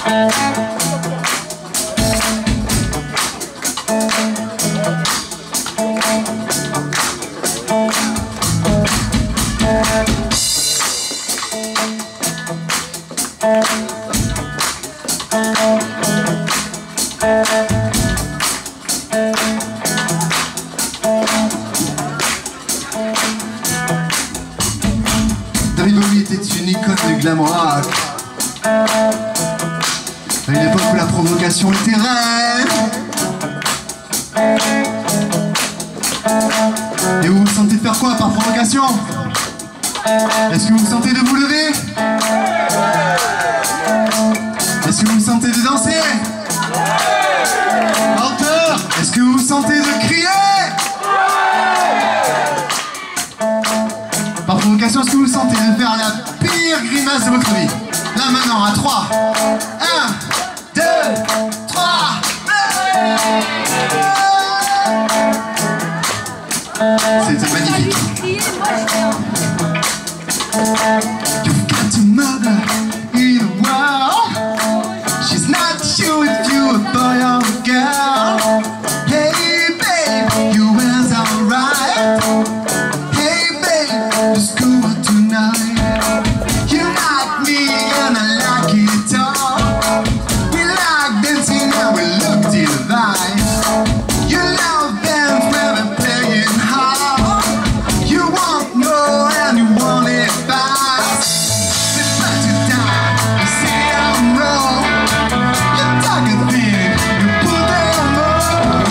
BOWIE était une icône du glam rock. À une époque où la provocation était rare. Et vous vous sentez faire quoi par provocation? Est-ce que vous vous sentez de vous lever? Est-ce que vous vous sentez de danser? Hauteur? Est-ce que vous vous sentez de crier? Par provocation, est-ce que vous vous sentez de faire la pire grimace de votre vie? Là maintenant, à 3. 1, 2, 3. C'était magnifique. You've got a mother in the world. She's not sure if you're a boy or a girl. Hey babe, you was alright. Hey babe, let's go out tonight. You like me and I like it all. We like dancing and we look divine. You love bands where they're playing hard. You want more and you want it fast. They let you down, you say I'm wrong. You talk a thing, you put them on.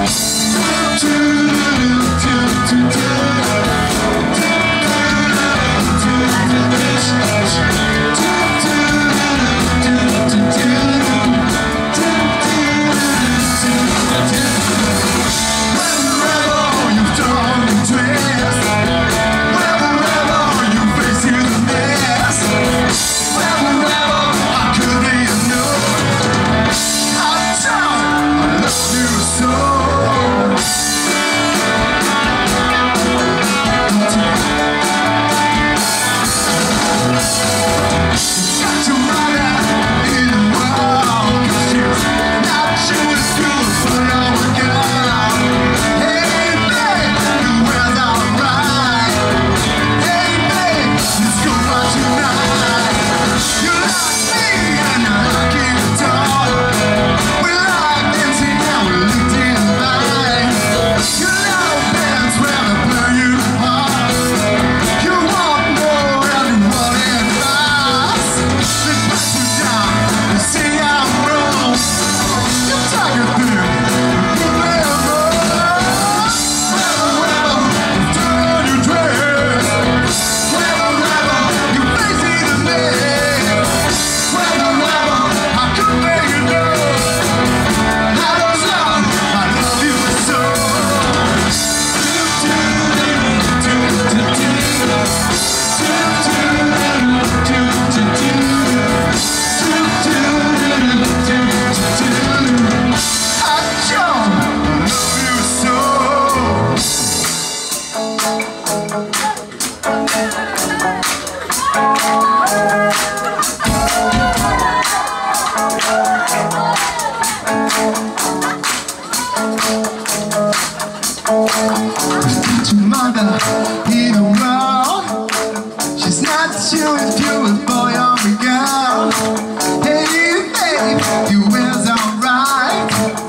Mother in the world. She's not sure if you're a boy or a girl. Hey babe, you was alright.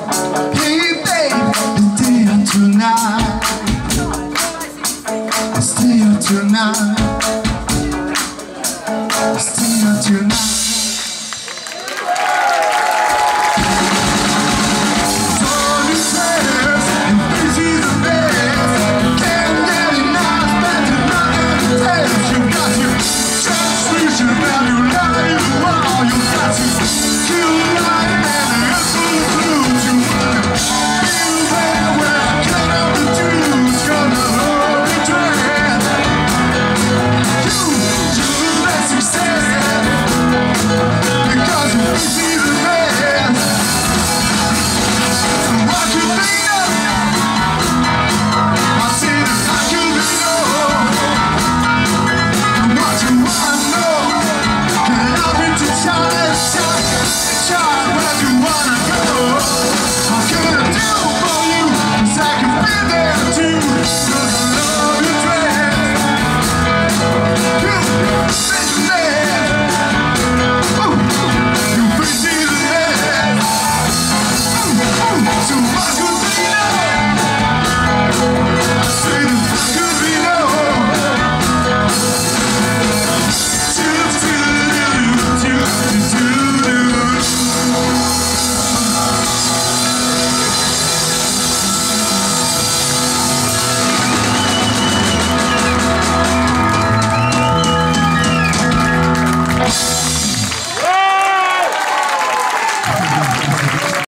Hey babe, stay up tonight. Stay up tonight. Stay up tonight.